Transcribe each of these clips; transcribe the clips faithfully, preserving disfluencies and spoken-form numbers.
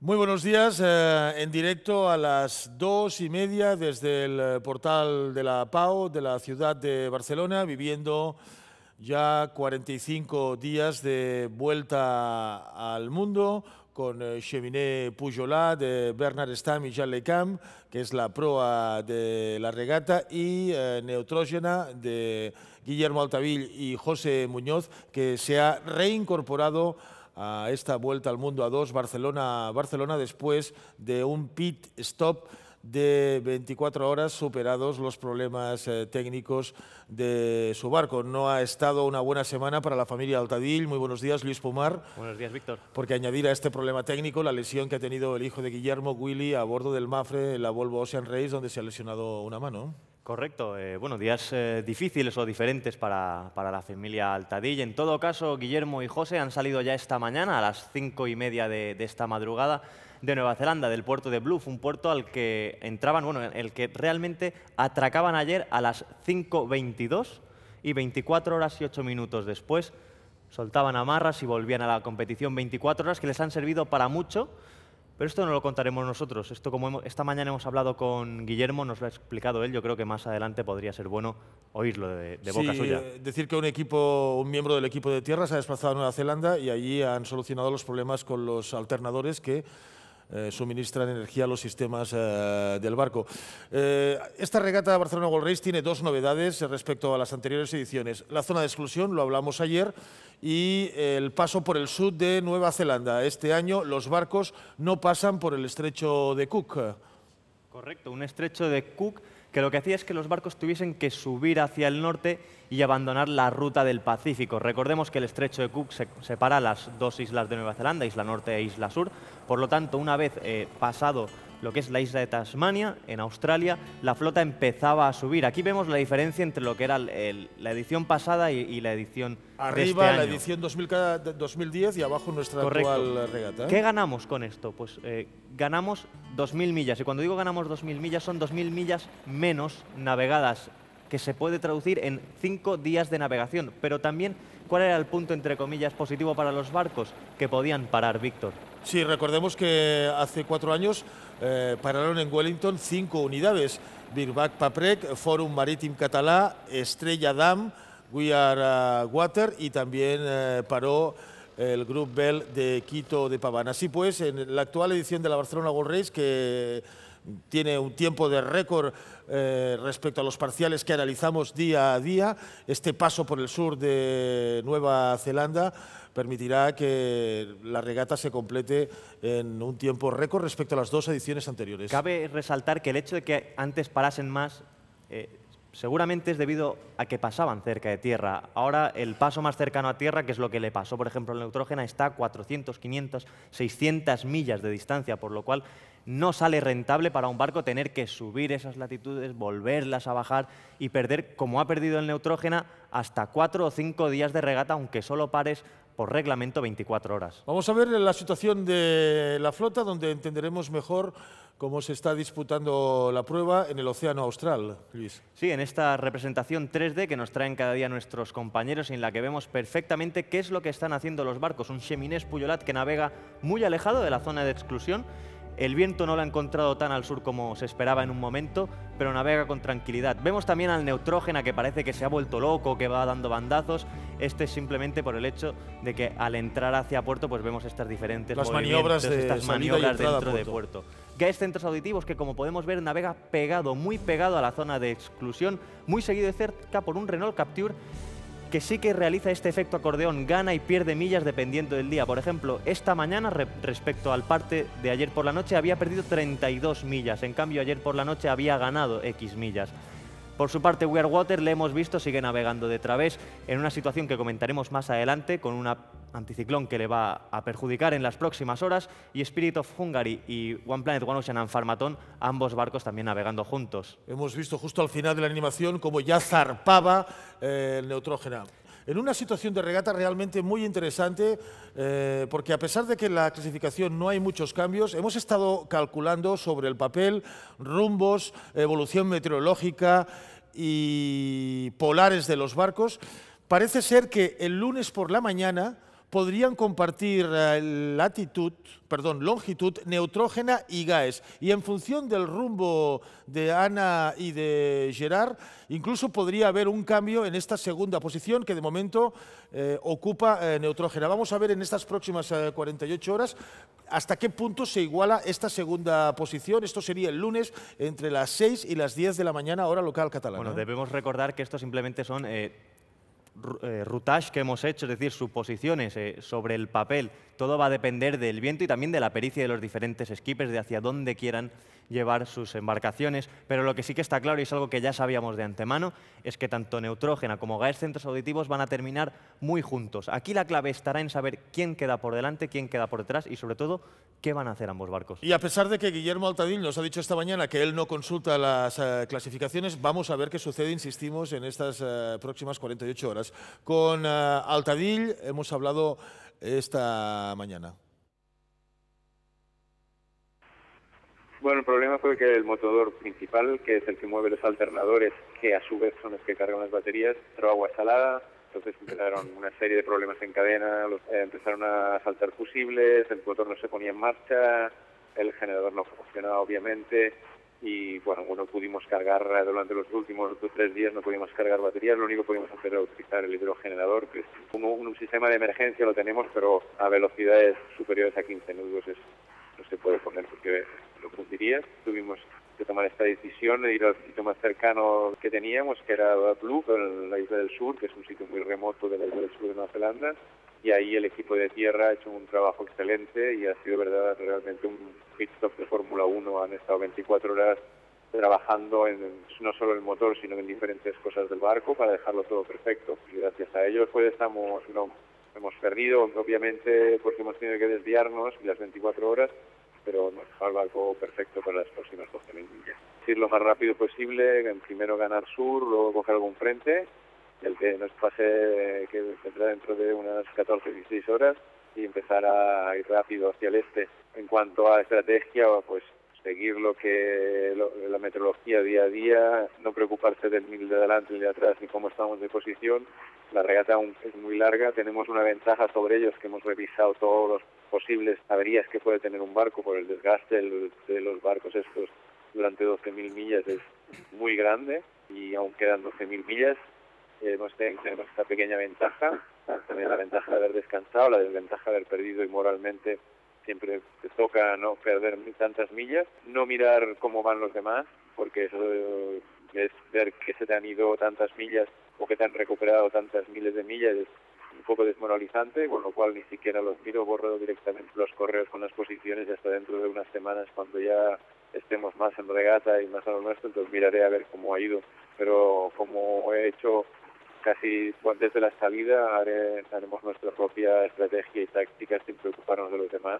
Muy buenos días, eh, en directo a las dos y media desde el portal de la Pau de la ciudad de Barcelona, viviendo ya cuarenta y cinco días de vuelta al mundo con eh, Cheminée Pujolat, de Bernard Stam y Jan Lecam, que es la proa de la regata, y eh, Neutrógena de Guillermo Altavill y José Muñoz, que se ha reincorporado a esta vuelta al mundo a dos Barcelona, Barcelona después de un pit stop de veinticuatro horas, superados los problemas eh, técnicos de su barco. No ha estado una buena semana para la familia Altavill. Muy buenos días, Luis Pomar. Buenos días, Víctor. Porque añadir a este problema técnico la lesión que ha tenido el hijo de Guillermo, Willy, a bordo del Mafre, la Volvo Ocean Race, donde se ha lesionado una mano. Correcto. Eh, bueno, días eh, difíciles o diferentes para, para la familia Altavill. En todo caso, Guillermo y José han salido ya esta mañana a las cinco y media de, de esta madrugada de Nueva Zelanda, del puerto de Bluff, un puerto al que entraban, bueno, el que realmente atracaban ayer a las cinco veintidós y veinticuatro horas y ocho minutos después soltaban amarras y volvían a la competición. veinticuatro horas que les han servido para mucho. Pero esto no lo contaremos nosotros. Esto, como hemos, esta mañana hemos hablado con Guillermo, nos lo ha explicado él. Yo creo que más adelante podría ser bueno oírlo de, de boca sí, suya. Eh, decir que un equipo, un miembro del equipo de tierra se ha desplazado a Nueva Zelanda y allí han solucionado los problemas con los alternadores que eh, suministran energía a los sistemas eh, del barco. Eh, esta regata Barcelona World Race tiene dos novedades respecto a las anteriores ediciones. La zona de exclusión, lo hablamos ayer, y el paso por el sur de Nueva Zelanda. Este año los barcos no pasan por el estrecho de Cook. Correcto, un estrecho de Cook que lo que hacía es que los barcos tuviesen que subir hacia el norte y abandonar la ruta del Pacífico. Recordemos que el estrecho de Cook se separa las dos islas de Nueva Zelanda, isla norte e isla sur. Por lo tanto, una vez eh, pasado lo que es la isla de Tasmania, en Australia, la flota empezaba a subir. Aquí vemos la diferencia entre lo que era el, el, la edición pasada y, y la edición Arriba de este año. la edición dos mil diez y abajo nuestra Correcto. actual regata. ¿eh? ¿Qué ganamos con esto? Pues eh, ganamos dos mil millas. Y cuando digo ganamos dos mil millas, son dos mil millas menos navegadas, que se puede traducir en cinco días de navegación. Pero también, ¿cuál era el punto, entre comillas, positivo para los barcos? Que podían parar, Víctor. Sí, recordemos que hace cuatro años eh, pararon en Wellington cinco unidades. Birbac Paprec, Fòrum Marítim Català, Estrella Damm, We Are uh, Water, y también eh, paró el Grup Bell de Quito de Paván. Así pues, en la actual edición de la Barcelona World Race, que tiene un tiempo de récord eh, respecto a los parciales que analizamos día a día, este paso por el sur de Nueva Zelanda permitirá que la regata se complete en un tiempo récord respecto a las dos ediciones anteriores. Cabe resaltar que el hecho de que antes parasen más eh, seguramente es debido a que pasaban cerca de tierra. Ahora el paso más cercano a tierra, que es lo que le pasó, por ejemplo, al Neutrógena, está a cuatrocientas, quinientas, seiscientas millas de distancia, por lo cual no sale rentable para un barco tener que subir esas latitudes, volverlas a bajar y perder, como ha perdido el Neutrógena, hasta cuatro o cinco días de regata, aunque solo pares por reglamento veinticuatro horas. Vamos a ver la situación de la flota, donde entenderemos mejor cómo se está disputando la prueba en el Océano Austral, Luis. Sí, en esta representación tres D que nos traen cada día nuestros compañeros, en la que vemos perfectamente qué es lo que están haciendo los barcos. Un Cheminée Pujolat que navega muy alejado de la zona de exclusión. El viento no lo ha encontrado tan al sur como se esperaba en un momento, pero navega con tranquilidad. Vemos también al Neutrógena, que parece que se ha vuelto loco, que va dando bandazos. Este es simplemente por el hecho de que al entrar hacia puerto pues vemos estas diferentes Las movimientos, maniobras de estas salida y maniobras entrada dentro a de puerto. puerto. Gaes Centros Auditivos, que como podemos ver navega pegado, muy pegado a la zona de exclusión, muy seguido de cerca por un Renault Capture, que sí que realiza este efecto acordeón, gana y pierde millas dependiendo del día. Por ejemplo, esta mañana, re respecto al parte de ayer por la noche, había perdido treinta y dos millas. En cambio, ayer por la noche había ganado X millas. Por su parte, We Are Water, le hemos visto, sigue navegando de través en una situación que comentaremos más adelante, con un anticiclón que le va a perjudicar en las próximas horas, y Spirit of Hungary y One Planet, One Ocean and Pharmaton, ambos barcos también navegando juntos. Hemos visto justo al final de la animación cómo ya zarpaba eh, el Neutrógena. En una situación de regata realmente muy interesante, eh, porque a pesar de que en la clasificación no hay muchos cambios, hemos estado calculando sobre el papel rumbos, evolución meteorológica y polares de los barcos. Parece ser que el lunes por la mañana podrían compartir eh, latitud, perdón, longitud, neutrógena y Gaes. Y en función del rumbo de Ana y de Gerard, incluso podría haber un cambio en esta segunda posición que de momento eh, ocupa eh, neutrógena. Vamos a ver en estas próximas eh, cuarenta y ocho horas hasta qué punto se iguala esta segunda posición. Esto sería el lunes entre las seis y las diez de la mañana, hora local catalana. Bueno, debemos recordar que esto simplemente son eh, routage que hemos hecho, es decir, suposiciones eh, sobre el papel. Todo va a depender del viento y también de la pericia de los diferentes skippers, de hacia dónde quieran llevar sus embarcaciones. Pero lo que sí que está claro, y es algo que ya sabíamos de antemano, es que tanto Neutrógena como Gaes Centros Auditivos van a terminar muy juntos. Aquí la clave estará en saber quién queda por delante, quién queda por detrás y, sobre todo, qué van a hacer ambos barcos. Y a pesar de que Guillermo Altadill nos ha dicho esta mañana que él no consulta las uh, clasificaciones, vamos a ver qué sucede, insistimos, en estas uh, próximas cuarenta y ocho horas. Con uh, Altadill hemos hablado esta mañana. Bueno, el problema fue que el motor principal, que es el que mueve los alternadores, que a su vez son los que cargan las baterías, entró agua salada. Entonces empezaron una serie de problemas en cadena, los, eh, empezaron a saltar fusibles, el motor no se ponía en marcha, el generador no funcionaba obviamente y bueno, bueno pudimos cargar durante los últimos dos o tres días, no pudimos cargar baterías, lo único que pudimos hacer era utilizar el hidrogenerador, que es un, un sistema de emergencia, lo tenemos, pero a velocidades superiores a quince nudos es, no se puede poner porque lo fundiría. Tuvimos que tomar esta decisión de ir al sitio más cercano que teníamos, que era Blue, en la isla del sur, que es un sitio muy remoto de la isla del sur de Nueva Zelanda, y ahí el equipo de tierra ha hecho un trabajo excelente y ha sido verdad realmente un pit stop de Fórmula uno. Han estado veinticuatro horas trabajando en no solo el motor, sino en diferentes cosas del barco para dejarlo todo perfecto. Y gracias a ellos pues estamos, no, hemos perdido, obviamente, porque hemos tenido que desviarnos las veinticuatro horas, pero nos deja el barco perfecto para las próximas doce mil millas. Ir lo más rápido posible, primero ganar sur, luego coger algún frente, el que nos pase, que vendrá dentro de unas catorce a dieciséis horas, y empezar a ir rápido hacia el este. En cuanto a estrategia, pues seguir lo que lo, la meteorología día a día, no preocuparse del mil de adelante ni de atrás ni cómo estamos de posición. La regata aún es muy larga, tenemos una ventaja sobre ellos que hemos revisado todos los posibles averías que puede tener un barco por el desgaste de los barcos estos durante doce mil millas es muy grande y aún quedan doce mil millas. Hemos eh, tenemos esta pequeña ventaja, también la ventaja de haber descansado, la desventaja de haber perdido y moralmente siempre te toca no perder tantas millas, no mirar cómo van los demás, porque eso es ver que se te han ido tantas millas o que te han recuperado tantas miles de millas es un poco desmoralizante, con lo cual ni siquiera los miro, borro directamente los correos con las posiciones y hasta dentro de unas semanas cuando ya estemos más en regata y más a lo nuestro, entonces miraré a ver cómo ha ido, pero como he hecho casi desde la salida haré, haremos nuestra propia estrategia y táctica sin preocuparnos de los demás.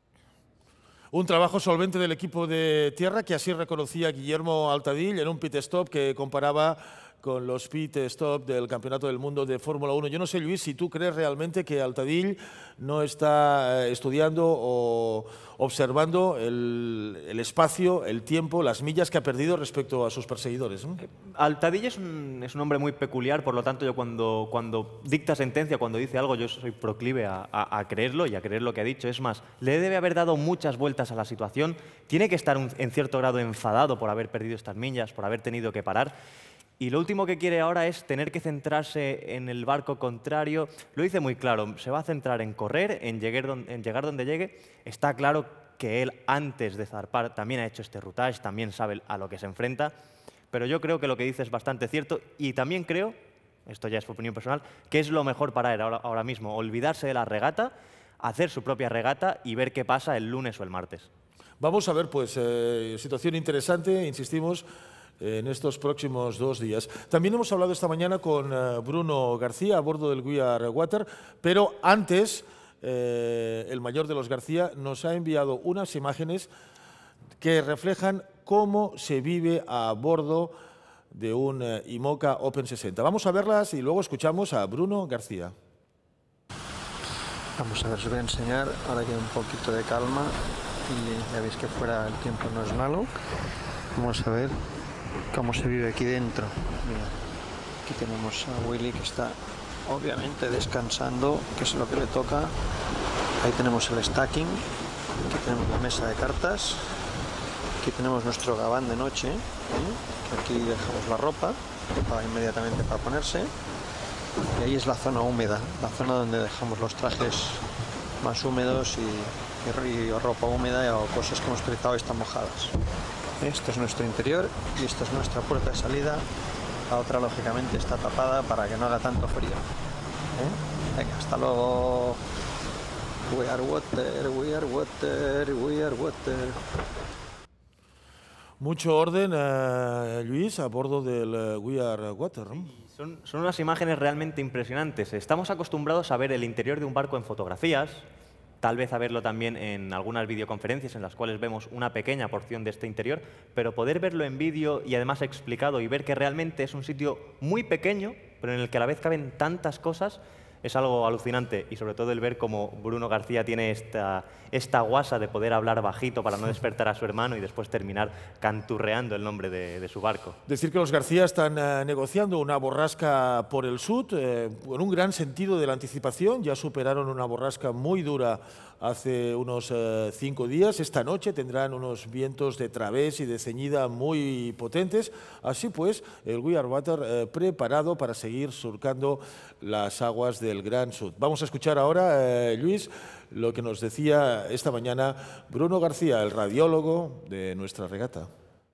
Un trabajo solvente del equipo de tierra que así reconocía Guillermo Altadill en un pit stop que comparaba con los pit stop del Campeonato del Mundo de Fórmula uno. Yo no sé, Luis, si tú crees realmente que Altadill no está estudiando o observando el, el espacio, el tiempo, las millas que ha perdido respecto a sus perseguidores, ¿no? Altadill es un, es un hombre muy peculiar, por lo tanto yo cuando, cuando dicta sentencia, cuando dice algo, yo soy proclive a, a, a creerlo y a creer lo que ha dicho. Es más, le debe haber dado muchas vueltas a la situación, tiene que estar un, en cierto grado enfadado por haber perdido estas millas, por haber tenido que parar. Y lo último que quiere ahora es tener que centrarse en el barco contrario. Lo dice muy claro, se va a centrar en correr, en llegar, donde, en llegar donde llegue. Está claro que él antes de zarpar también ha hecho este routage, también sabe a lo que se enfrenta. Pero yo creo que lo que dice es bastante cierto y también creo, esto ya es opinión personal, que es lo mejor para él ahora, ahora mismo, olvidarse de la regata, hacer su propia regata y ver qué pasa el lunes o el martes. Vamos a ver, pues, eh, situación interesante, insistimos, en estos próximos dos días. También hemos hablado esta mañana con uh, Bruno García a bordo del We Are Water, pero antes eh, el mayor de los García nos ha enviado unas imágenes que reflejan cómo se vive a bordo de un uh, IMOCA Open sesenta. Vamos a verlas y luego escuchamos a Bruno García. Vamos a ver, os voy a enseñar, ahora que hay un poquito de calma y ya veis que fuera el tiempo no es malo. Vamos a ver cómo se vive aquí dentro. Mira, aquí tenemos a Willy que está obviamente descansando, que es lo que le toca. Ahí tenemos el stacking, aquí tenemos la mesa de cartas, aquí tenemos nuestro gabán de noche, ¿eh? Aquí dejamos la ropa para inmediatamente para ponerse, y ahí es la zona húmeda, la zona donde dejamos los trajes más húmedos y, y, y ropa húmeda o cosas que hemos utilizado y están mojadas. Este es nuestro interior y esta es nuestra puerta de salida. La otra, lógicamente, está tapada para que no haga tanto frío. ¿Eh? Venga, hasta luego. We are water, we are water, we are water. Mucho orden, uh, Luis, a bordo del uh, We Are Water. ¿No? Son, son unas imágenes realmente impresionantes. Estamos acostumbrados a ver el interior de un barco en fotografías, tal vez a verlo también en algunas videoconferencias en las cuales vemos una pequeña porción de este interior, pero poder verlo en vídeo y además explicado y ver que realmente es un sitio muy pequeño, pero en el que a la vez caben tantas cosas, es algo alucinante. Y sobre todo el ver cómo Bruno García tiene esta, esta guasa de poder hablar bajito para no despertar a su hermano y después terminar canturreando el nombre de, de su barco. Decir que los García están eh, negociando una borrasca por el sur, eh, con un gran sentido de la anticipación. Ya superaron una borrasca muy dura hace unos eh, cinco días. Esta noche tendrán unos vientos de través y de ceñida muy potentes. Así pues, el We Are Water eh, preparado para seguir surcando las aguas del Gran Sud. Vamos a escuchar ahora, eh, Luis, lo que nos decía esta mañana Bruno García, el radiólogo de nuestra regata.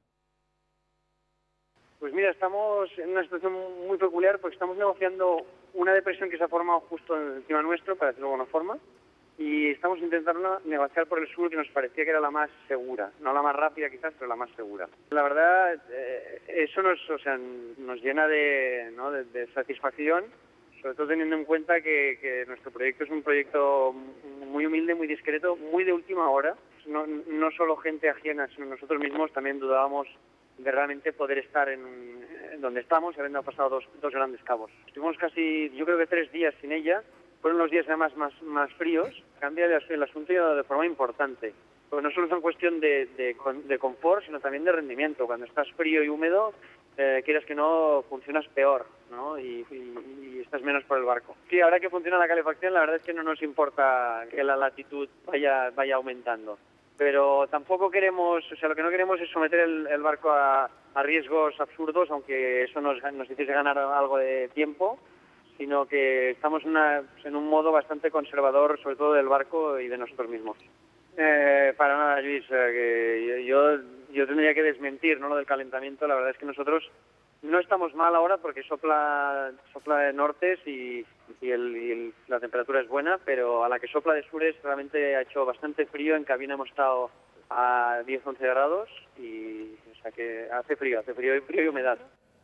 Pues mira, estamos en una situación muy peculiar porque estamos negociando una depresión que se ha formado justo encima nuestro, para decirlo de alguna forma, y estamos intentando negociar por el sur, que nos parecía que era la más segura, no la más rápida quizás, pero la más segura. La verdad, eh, eso nos, o sea, nos llena de, ¿no? de, de satisfacción, sobre todo teniendo en cuenta que, que nuestro proyecto es un proyecto muy humilde, muy discreto, muy de última hora. No, no solo gente ajena, sino nosotros mismos también dudábamos de realmente poder estar en, en donde estamos, habiendo pasado dos, dos grandes cabos. Estuvimos casi, yo creo que tres días sin ella. Fueron los días además más, más fríos. Cambia el, el asunto de forma importante. Porque no solo es una cuestión de, de, de confort, sino también de rendimiento. Cuando estás frío y húmedo, eh, quieras que no, funcionas peor, ¿no? Y, y, y estás menos por el barco. Sí, ahora que funciona la calefacción, la verdad es que no nos importa que la latitud vaya, vaya aumentando. Pero tampoco queremos, o sea, lo que no queremos es someter el, el barco a, a riesgos absurdos, aunque eso nos, nos hiciese ganar algo de tiempo, sino que estamos una, en un modo bastante conservador, sobre todo del barco y de nosotros mismos. Eh, para nada, Luis, eh, que yo, yo tendría que desmentir, ¿no?, lo del calentamiento. La verdad es que nosotros no estamos mal ahora porque sopla, sopla de nortes y, y, el, y el, la temperatura es buena, pero a la que sopla de sures realmente ha hecho bastante frío. En cabina hemos estado a diez, once grados, y, o sea que hace frío, hace frío, frío y humedad.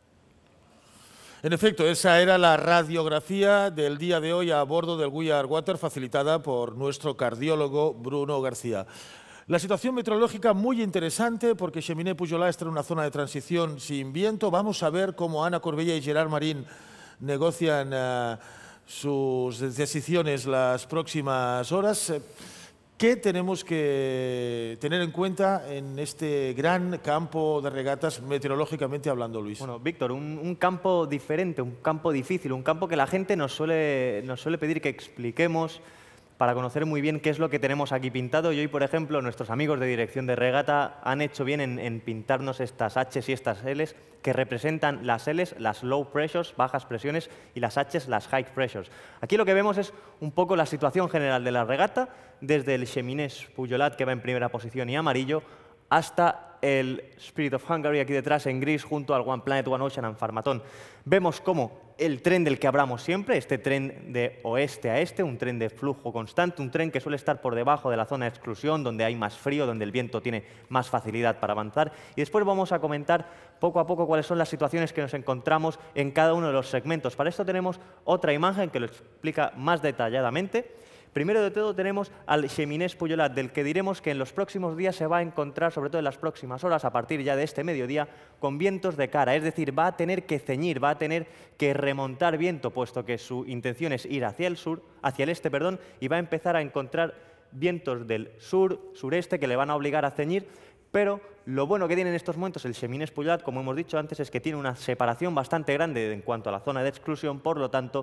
En efecto, esa era la radiografía del día de hoy a bordo del We Are Water, facilitada por nuestro cardiólogo Bruno García. La situación meteorológica muy interesante porque Cheminé Pujolat está en una zona de transición sin viento. Vamos a ver cómo Ana Corbella y Gerard Marín negocian uh, sus decisiones las próximas horas. ¿Qué tenemos que tener en cuenta en este gran campo de regatas, meteorológicamente hablando, Luis? Bueno, Víctor, un, un campo diferente, un campo difícil, un campo que la gente nos suele, nos suele pedir que expliquemos para conocer muy bien qué es lo que tenemos aquí pintado. Y hoy, por ejemplo, nuestros amigos de dirección de regata han hecho bien en, en pintarnos estas H's y estas L's, que representan las L's, las low pressures, bajas presiones, y las H's, las high pressures. Aquí lo que vemos es un poco la situación general de la regata, desde el Cheminé Pujolat, que va en primera posición y amarillo, hasta el Spirit of Hungary, aquí detrás en gris, junto al One Planet, One Ocean and Farmatón. Vemos cómo el tren del que hablamos siempre, este tren de oeste a este, un tren de flujo constante, un tren que suele estar por debajo de la zona de exclusión, donde hay más frío, donde el viento tiene más facilidad para avanzar. Y después vamos a comentar poco a poco cuáles son las situaciones que nos encontramos en cada uno de los segmentos. Para esto tenemos otra imagen que lo explica más detalladamente. Primero de todo tenemos al Cheminé Pujolat, del que diremos que en los próximos días se va a encontrar, sobre todo en las próximas horas, a partir ya de este mediodía, con vientos de cara. Es decir, va a tener que ceñir, va a tener que remontar viento, puesto que su intención es ir hacia el sur, hacia el este, perdón, y va a empezar a encontrar vientos del sur, sureste, que le van a obligar a ceñir. Pero lo bueno que tiene en estos momentos el Cheminé Pujolat, como hemos dicho antes, es que tiene una separación bastante grande en cuanto a la zona de exclusión, por lo tanto,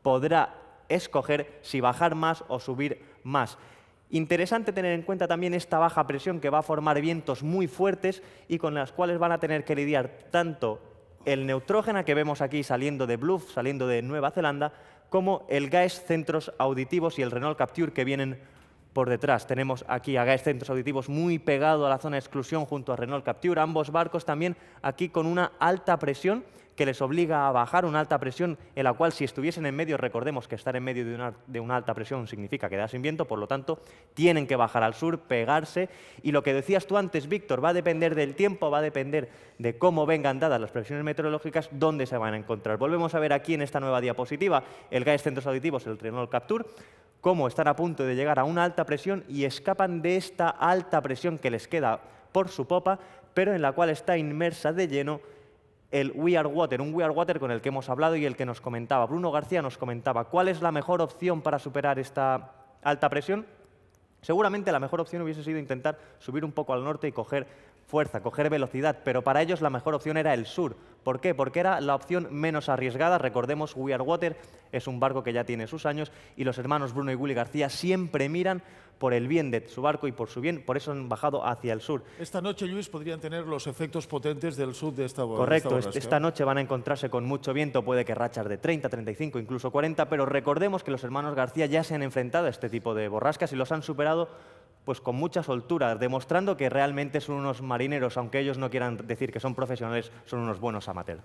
podrá escoger si bajar más o subir más. Interesante tener en cuenta también esta baja presión que va a formar vientos muy fuertes y con las cuales van a tener que lidiar tanto el Neutrógena que vemos aquí saliendo de Bluff, saliendo de Nueva Zelanda, como el Gaes Centros Auditivos y el Renault Capture que vienen por detrás. Tenemos aquí a Gaes Centros Auditivos muy pegado a la zona de exclusión junto a Renault Capture, ambos barcos también aquí con una alta presión que les obliga a bajar, una alta presión en la cual si estuviesen en medio, recordemos que estar en medio de una, de una alta presión significa quedar sin viento, por lo tanto tienen que bajar al sur, pegarse, y lo que decías tú antes, Víctor, va a depender del tiempo, va a depender de cómo vengan dadas las previsiones meteorológicas, dónde se van a encontrar. Volvemos a ver aquí en esta nueva diapositiva el Gaes Centros Auditivos, el Renault Capture, cómo están a punto de llegar a una alta presión y escapan de esta alta presión que les queda por su popa, pero en la cual está inmersa de lleno el We Are Water, un We Are Water con el que hemos hablado y el que nos comentaba. Bruno García nos comentaba, ¿cuál es la mejor opción para superar esta alta presión? Seguramente la mejor opción hubiese sido intentar subir un poco al norte y coger fuerza, coger velocidad, pero para ellos la mejor opción era el sur. ¿Por qué? Porque era la opción menos arriesgada. Recordemos, We Are Water es un barco que ya tiene sus años y los hermanos Bruno y Willy García siempre miran por el bien de su barco y por su bien, por eso han bajado hacia el sur. Esta noche, Luis, podrían tener los efectos potentes del sur de esta borrasca. Correcto, esta, esta noche van a encontrarse con mucho viento, puede que rachas de treinta, treinta y cinco, incluso cuarenta, pero recordemos que los hermanos García ya se han enfrentado a este tipo de borrascas y los han superado pues con mucha soltura, demostrando que realmente son unos marineros, aunque ellos no quieran decir que son profesionales, son unos buenos amateurs.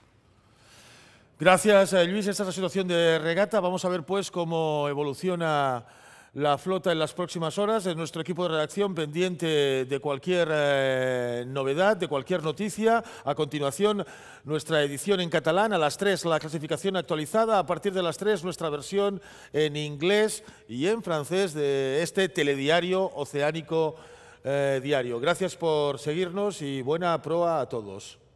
Gracias, Luis. Esta es la situación de regata. Vamos a ver pues cómo evoluciona la flota en las próximas horas. En nuestro equipo de redacción pendiente de cualquier eh, novedad, de cualquier noticia. A continuación, nuestra edición en catalán. A las tres, la clasificación actualizada. A partir de las tres, nuestra versión en inglés y en francés de este telediario oceánico eh, diario. Gracias por seguirnos y buena proa a todos.